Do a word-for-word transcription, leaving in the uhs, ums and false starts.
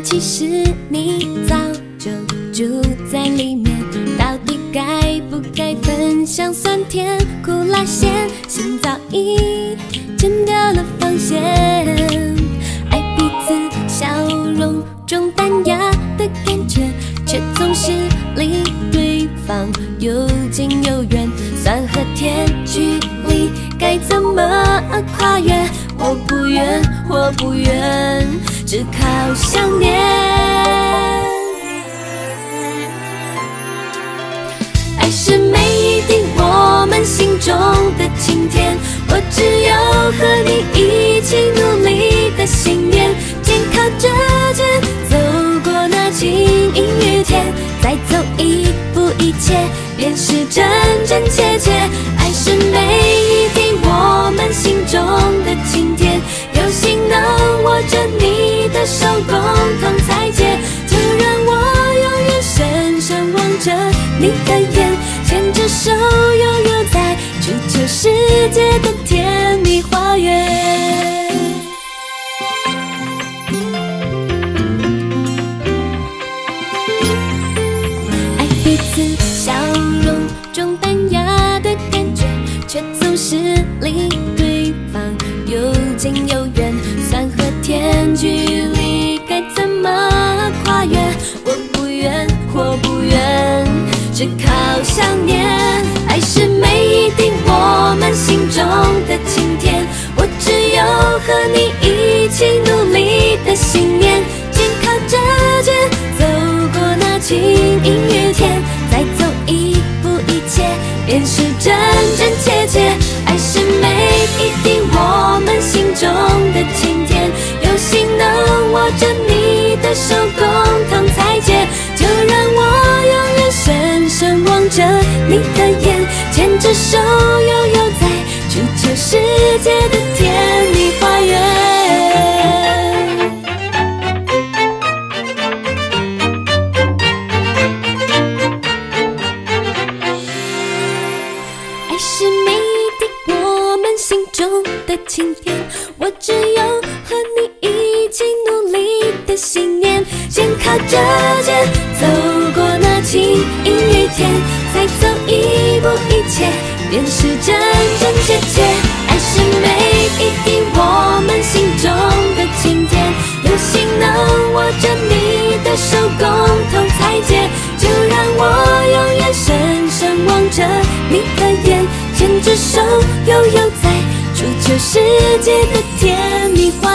其实你早就住在里面，到底该不该分享酸甜苦辣咸？心早已剪掉了防线，爱彼此笑容中淡雅的感觉，却总是离对方又近又远。酸和甜距离该怎么跨越？我不愿，我不愿，只靠想念。爱是每一滴我们心中的晴天，我只有和你一起努力的信念，肩靠着肩走过那晴阴雨天，再走一步一切便是真真切切。爱是每一滴我们心中的晴天，有心能握着你的手共同采撷，就让我永远深深望着你的眼，牵着手悠悠在追求世界的甜蜜花园。爱彼此笑容中淡雅的感觉，却总是离对方又近又远。酸和甜距离该怎么跨越？我不愿，我不愿，只靠想念。爱是每一滴我们心中的晴天，我只有和你一起努力的信念，肩靠着肩走过那晴阴雨天，再走一步一切便是真真切切。爱是每一滴我们心中的晴天，有心能握着你的手共同采撷，就让我永远深深望着你的眼，牵着手悠悠在追求世界的甜蜜花园。爱是每一滴我们心中的晴天，我只有和你一起努力的信念，肩靠着肩走过那晴阴雨天，再走一步一切便是真真切切。爱是每一滴我们心中的晴天，有心能握着你的手共同采撷，就让我永远深深望着你的眼，牵着手悠悠在追求世界的甜蜜花